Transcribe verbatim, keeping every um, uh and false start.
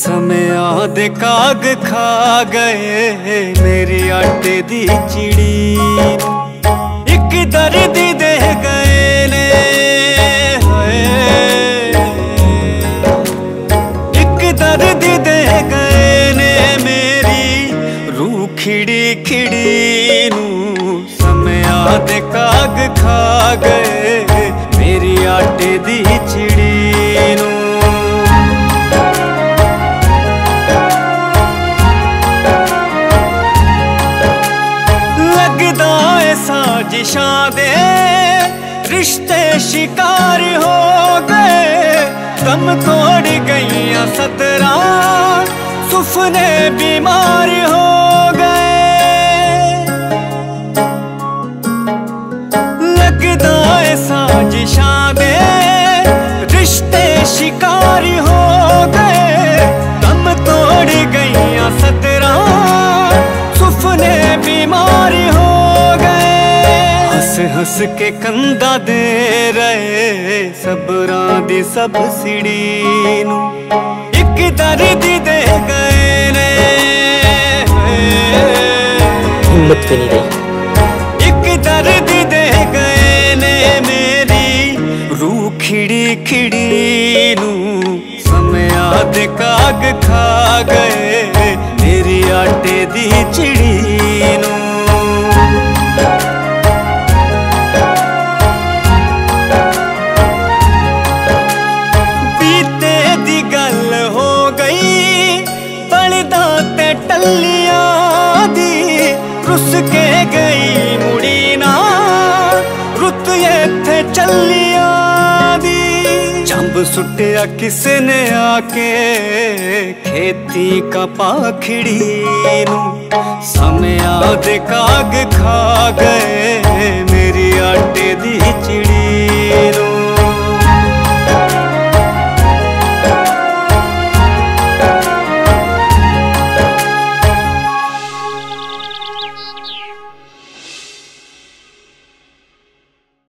समया दे काग खा गए मेरी आटे दी चिड़ी, एक दर्द दे गए ने एक दर्द दे गए ने मेरी रूह खिड़ी खिड़ी नू। समया दे काग खा गए मेरी आटे दी चिड़ी नू। साजिशां दे रिश्ते शिकार हो गए, दम तोड़ गईयां सतरा सुफने बीमार हो गए। लगदा है साजिशां दे रिश्ते शिकार हो गए, दम तोड़ गईयां सतरा सुफने बीमार हो गए। हंस हंस के कंधा दे रहे सबरां दी सब सिड़ी नू, एक दर्द दे गए ने हिम्मत भी नहीं रही। एक दर्द दे गए ने मेरी रूह खिड़ी खिड़ी नू। समया दे काग खा गए मेरी आटे दी चिड़ी नू। रुस के गई मुड़ी ना रुत इत्थे चलिया दी। चंब सुटिया किसने आके खेती का पाखड़ी नू। समया दे काग खा गए